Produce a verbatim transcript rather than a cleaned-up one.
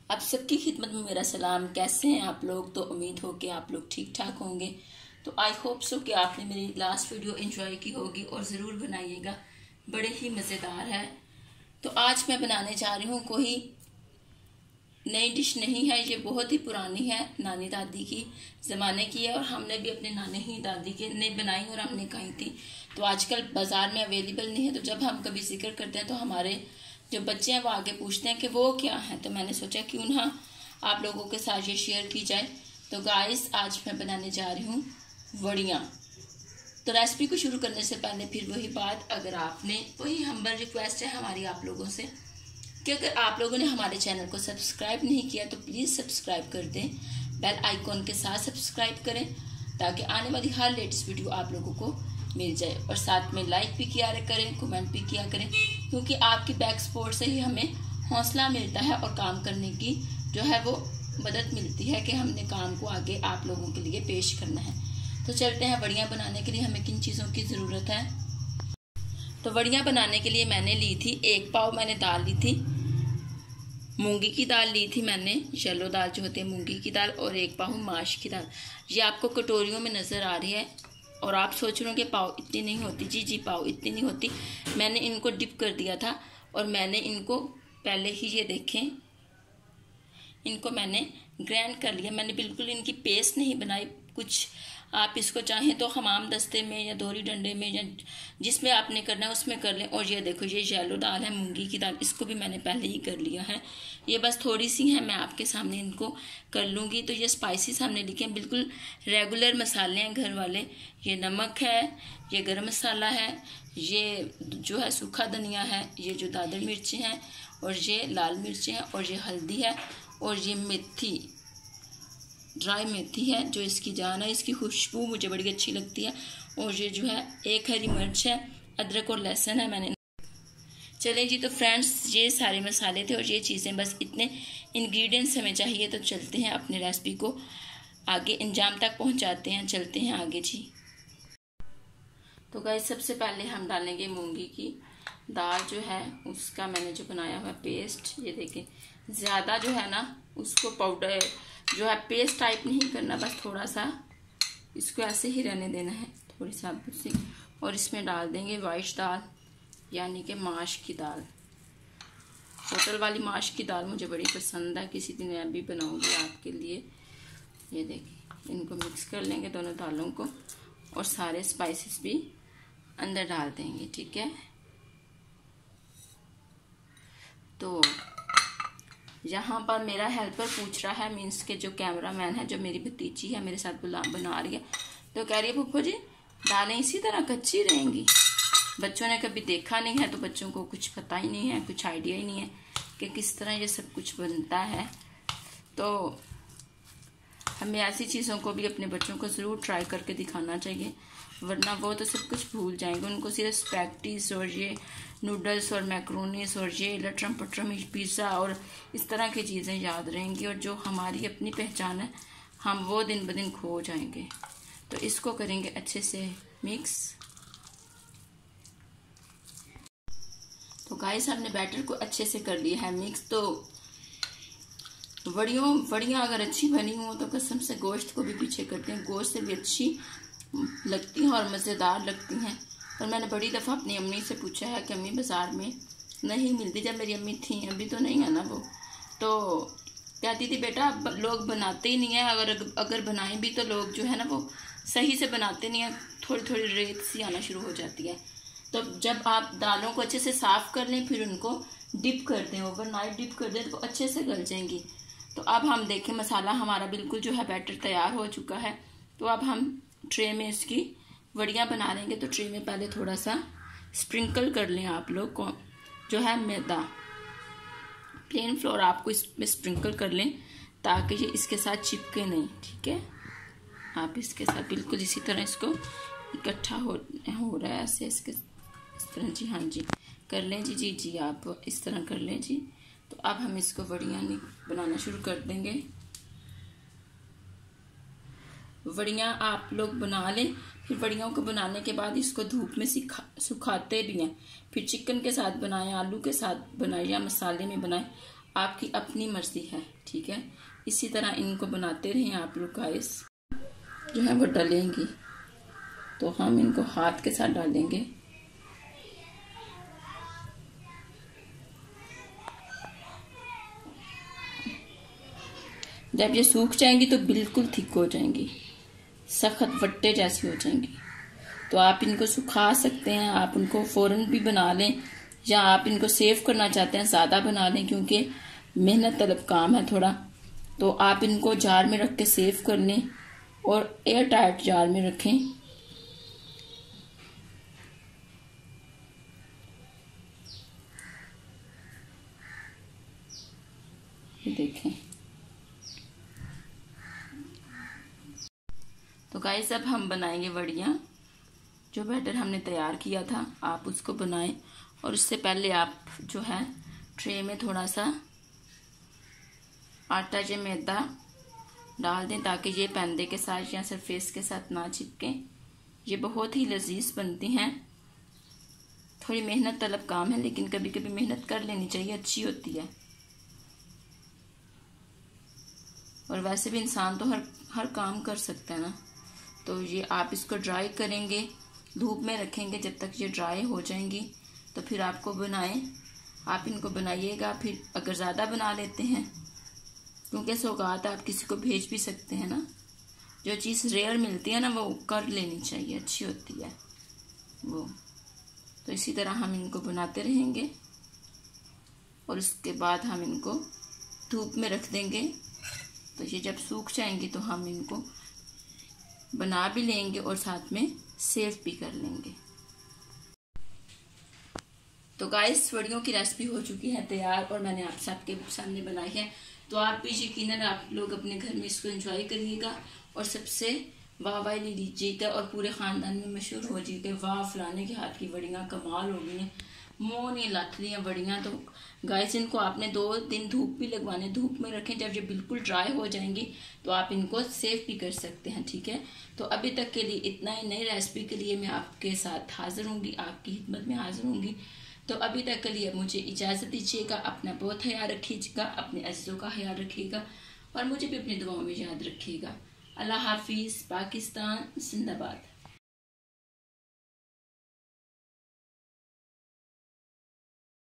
आप सबकी खिदमत में मेरा सलाम। कैसे हैं आप लोग? तो उम्मीद हो कि आप लोग ठीक ठाक होंगे। तो आई होप सो कि आपने मेरी लास्ट वीडियो एंजॉय की होगी और ज़रूर बनाइएगा, बड़े ही मज़ेदार है। तो आज मैं बनाने जा रही हूँ, कोई नई डिश नहीं है, ये बहुत ही पुरानी है, नानी दादी की ज़माने की है और हमने भी अपने नानी ही दादी के ने बनाई और हमने खाई थी। तो आजकल बाज़ार में अवेलेबल नहीं है, तो जब हम कभी जिक्र करते हैं तो हमारे जो बच्चे हैं वो आगे पूछते हैं कि वो क्या है। तो मैंने सोचा क्यों ना आप लोगों के साथ ये शेयर की जाए। तो गाइस, आज मैं बनाने जा रही हूँ वड़ियाँ। तो रेसिपी को शुरू करने से पहले फिर वही बात, अगर आपने वही हम्बल रिक्वेस्ट है हमारी आप लोगों से कि अगर आप लोगों ने हमारे चैनल को सब्सक्राइब नहीं किया तो प्लीज़ सब्सक्राइब कर दें, बेल आइकॉन के साथ सब्सक्राइब करें ताकि आने वाली हर लेटेस्ट वीडियो आप लोगों को मिल जाए। और साथ में लाइक भी किया करें, कमेंट भी किया करें, क्योंकि आपकी बैक सपोर्ट से ही हमें हौसला मिलता है और काम करने की जो है वो मदद मिलती है कि हमने काम को आगे आप लोगों के लिए पेश करना है। तो चलते हैं, वड़ियाँ बनाने के लिए हमें किन चीज़ों की ज़रूरत है। तो वड़ियाँ बनाने के लिए मैंने ली थी, एक पाव मैंने दाल ली थी, मूंगी की दाल ली थी मैंने, येलो दाल जो होती है मूंगी की दाल, और एक पाव माश की दाल। ये आपको कटोरियों में नज़र आ रही है और आप सोच रहे हो कि पाव इतनी नहीं होती। जी जी पाव इतनी नहीं होती। मैंने इनको डिप कर दिया था और मैंने इनको पहले ही, ये देखें, इनको मैंने ग्राइंड कर लिया। मैंने बिल्कुल इनकी पेस्ट नहीं बनाई। कुछ आप इसको चाहें तो हमाम दस्ते में या दोरी डंडे में या जिसमें आपने करना है उसमें कर लें। और ये देखो, ये येलो दाल है मूंगी की दाल, इसको भी मैंने पहले ही कर लिया है। ये बस थोड़ी सी है, मैं आपके सामने इनको कर लूँगी। तो ये स्पाइसेस हमने लिखे हैं, बिल्कुल रेगुलर मसाले हैं घर वाले। ये नमक है, ये गरम मसाला है, ये जो है सूखा धनिया है, ये जो दादर मिर्ची हैं, और ये लाल मिर्ची हैं, और ये हल्दी है, और ये मेथी, ड्राई मेथी है जो इसकी जान है, इसकी खुशबू मुझे बड़ी अच्छी लगती है। और ये जो है एक हरी मिर्च है, अदरक और लहसुन है मैंने। चलें जी, तो फ्रेंड्स ये सारे मसाले थे और ये चीज़ें, बस इतने इंग्रेडिएंट्स हमें चाहिए। तो चलते हैं अपनी रेसिपी को आगे अंजाम तक पहुंचाते हैं, चलते हैं आगे जी। तो गाइस, सबसे पहले हम डालेंगे मूंगी की दाल जो है, उसका मैंने जो बनाया हुआ पेस्ट, ये देखें। ज़्यादा जो है ना उसको पाउडर जो है पेस्ट टाइप नहीं करना, बस थोड़ा सा इसको ऐसे ही रहने देना है, थोड़ी साबुत सी। और इसमें डाल देंगे वाइट दाल, यानी कि माश की दाल। होटल वाली माश की दाल मुझे बड़ी पसंद है, किसी दिन मैं भी बनाऊंगी आपके लिए। ये देखिए, इनको मिक्स कर लेंगे दोनों दालों को और सारे स्पाइसेस भी अंदर डाल देंगे, ठीक है। तो यहाँ पर मेरा हेल्पर पूछ रहा है, मीन्स के जो कैमरामैन है, जो मेरी भतीजी है मेरे साथ बुला बना रही है, तो कह रही है फूफो जी दालें इसी तरह कच्ची रहेंगी। बच्चों ने कभी देखा नहीं है तो बच्चों को कुछ पता ही नहीं है, कुछ आइडिया ही नहीं है कि किस तरह ये सब कुछ बनता है। तो हमें ऐसी चीज़ों को भी अपने बच्चों को ज़रूर ट्राई करके दिखाना चाहिए, वरना वो तो सब कुछ भूल जाएंगे। उनको सिर्फ स्पैगेटीज और ये नूडल्स और मैक्रोनीस और ये लटरम पटरम पिज़्ज़ा और इस तरह की चीज़ें याद रहेंगी, और जो हमारी अपनी पहचान है हम वो दिन ब दिन खो जाएंगे। तो इसको करेंगे अच्छे से मिक्स। तो गाइस, हमने बैटर को अच्छे से कर लिया है मिक्स। तो वड़ियों वड़ियाँ अगर अच्छी बनी हो तो कसम से गोश्त को भी पीछे करते हैं, गोश्त से भी अच्छी लगती हैं और मज़ेदार लगती हैं। पर मैंने बड़ी दफ़ा अपनी अम्मी से पूछा है कि अम्मी बाज़ार में नहीं मिलती, जब मेरी अम्मी थी, अभी तो नहीं है ना वो, तो कहती थी बेटा लोग बनाते ही नहीं है, अगर अगर बनाएं भी तो लोग जो है ना वो सही से बनाते नहीं है, थोड़ी थोड़ी रेत सी आना शुरू हो जाती है। तो जब आप दालों को अच्छे से साफ़ कर लें, फिर उनको डिप कर दें, ओवरनाइट डिप कर दें, तो अच्छे से गल जाएंगी। तो अब हम देखें, मसाला हमारा बिल्कुल जो है बैटर तैयार हो चुका है। तो अब हम ट्रे में इसकी वड़ियाँ बना लेंगे। तो ट्रे में पहले थोड़ा सा स्प्रिंकल कर लें आप लोग को, जो है मैदा, प्लेन फ्लोर आपको इसमें स्प्रिंकल कर लें ताकि ये इसके साथ चिपके नहीं, ठीक है। आप इसके साथ बिल्कुल इसी तरह इसको इकट्ठा हो हो रहा है ऐसे, इसके इस तरह जी, हाँ जी कर लें जी जी जी आप इस तरह कर लें जी। तो अब हम इसको वड़ियाँ बनाना शुरू कर देंगे। वड़ियाँ आप लोग बना लें, फिर वड़ियों को बनाने के बाद इसको धूप में सिखा सुखाते भी हैं, फिर चिकन के साथ बनाएं, आलू के साथ बनाएं या मसाले में बनाएं, आपकी अपनी मर्जी है, ठीक है। इसी तरह इनको बनाते रहें आप लोग गाइस। जो है वो डालेंगी तो हम इनको हाथ के साथ डालेंगे। जब ये सूख जाएंगी तो बिल्कुल थिक हो जाएंगी, सख्त वट्टे जैसी हो जाएंगी। तो आप इनको सुखा सकते हैं, आप उनको फौरन भी बना लें, या आप इनको सेव करना चाहते हैं ज़्यादा बना लें, क्योंकि मेहनत तलब काम है थोड़ा। तो आप इनको जार में रख के सेव कर लें और एयर टाइट जार में रखें। ये देखें। तो गाइस अब हम बनाएंगे वड़ियाँ। जो बैटर हमने तैयार किया था आप उसको बनाएं, और उससे पहले आप जो है ट्रे में थोड़ा सा आटा या मैदा डाल दें ताकि ये पैंदे के साथ या सरफेस के साथ ना चिपके। ये बहुत ही लजीज बनती हैं। थोड़ी मेहनत तलब काम है, लेकिन कभी कभी मेहनत कर लेनी चाहिए, अच्छी होती है। और वैसे भी इंसान तो हर हर काम कर सकता है ना। तो ये आप इसको ड्राई करेंगे, धूप में रखेंगे जब तक ये ड्राई हो जाएंगी, तो फिर आपको बनाएं। आप इनको बनाइएगा। फिर अगर ज़्यादा बना लेते हैं, क्योंकि सौगात आप किसी को भेज भी सकते हैं ना। जो चीज़ रेयर मिलती है ना वो कर लेनी चाहिए, अच्छी होती है वो। तो इसी तरह हम इनको बनाते रहेंगे और उसके बाद हम इनको धूप में रख देंगे। तो ये जब सूख जाएंगी तो हम इनको बना भी लेंगे और साथ में सेव भी कर लेंगे। तो गाइस वड़ियों की रेसिपी हो चुकी है तैयार और मैंने आप सबके सामने बनाई है। तो आप भी यकीनन आप लोग अपने घर में इसको एंजॉय करिएगा और सबसे वाह वाह ले लीजिएगा और पूरे ख़ानदान में मशहूर हो जाइएगा, वाह फलाने के हाथ की वड़ियाँ कमाल हो गई हैं, मोह नहीं लग रही हैं वड़ियाँ। तो गाइस इनको आपने दो दिन धूप भी लगवाने, धूप में रखें। जब ये बिल्कुल ड्राई हो जाएंगी तो आप इनको सेव भी कर सकते हैं, ठीक है। तो अभी तक के लिए इतना ही। नई रेसिपी के लिए मैं आपके साथ हाजिर होंगी, आपकी खिदमत में हाजिर होंगी। तो अभी तक के लिए मुझे इजाज़त दीजिएगा। अपना बहुत ख्याल रखिएगा, अपने अज़ीज़ों का ख्याल रखिएगा और मुझे भी अपनी दुआओं में याद रखिएगा। अल्लाह हाफिज़। पाकिस्तान जिंदाबाद।